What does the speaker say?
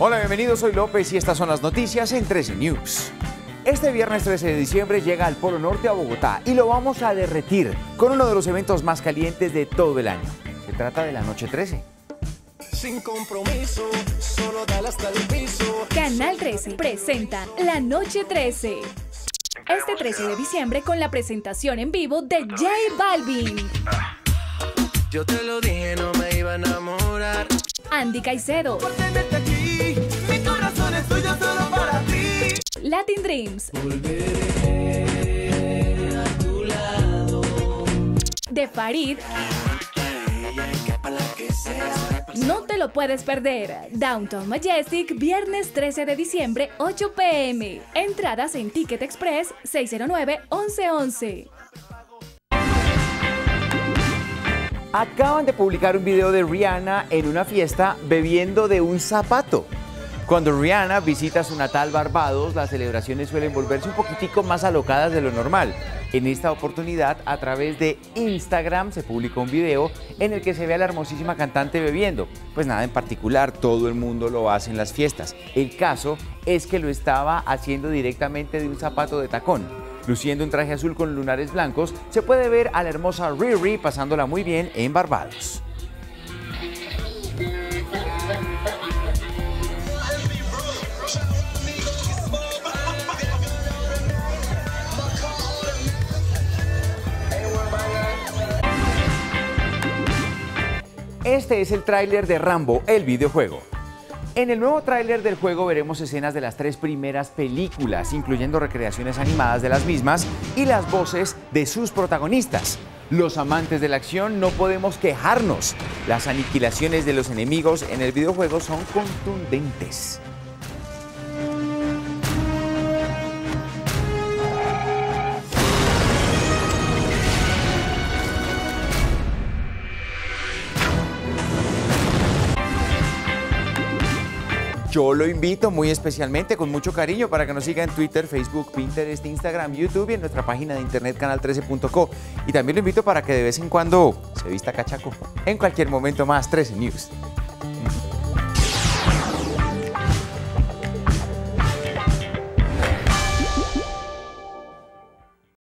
Hola, bienvenidos, soy López y estas son las noticias en 13 News. Este viernes 13 de diciembre llega al Polo Norte a Bogotá y lo vamos a derretir con uno de los eventos más calientes de todo el año. Se trata de la Noche 13. Sin compromiso, solo dale hasta el piso. Canal 13 presenta La Noche 13. Este 13 de diciembre con la presentación en vivo de J Balvin, Yo te lo dije, no me iba a enamorar. Andy Caicedo, Por tenerte aquí, mi corazón es tuyo solo para ti. Latin Dreams, Volveré a tu lado. de Farid. No te lo puedes perder. Downtown Majestic, viernes 13 de diciembre, 8 p.m. Entradas en Ticket Express 609-1111. Acaban de publicar un video de Rihanna en una fiesta bebiendo de un zapato. Cuando Rihanna visita su natal Barbados, las celebraciones suelen volverse un poquitico más alocadas de lo normal. En esta oportunidad, a través de Instagram, se publicó un video en el que se ve a la hermosísima cantante bebiendo. Pues nada en particular, todo el mundo lo hace en las fiestas. El caso es que lo estaba haciendo directamente de un zapato de tacón. Luciendo un traje azul con lunares blancos, se puede ver a la hermosa Riri pasándola muy bien en Barbados. Este es el tráiler de Rambo, el videojuego. En el nuevo tráiler del juego veremos escenas de las 3 primeras películas, incluyendo recreaciones animadas de las mismas y las voces de sus protagonistas. Los amantes de la acción no podemos quejarnos. Las aniquilaciones de los enemigos en el videojuego son contundentes. Yo lo invito muy especialmente, con mucho cariño, para que nos siga en Twitter, Facebook, Pinterest, Instagram, YouTube y en nuestra página de internet canal13.co. Y también lo invito para que de vez en cuando se vista cachaco. En cualquier momento más, 13 News.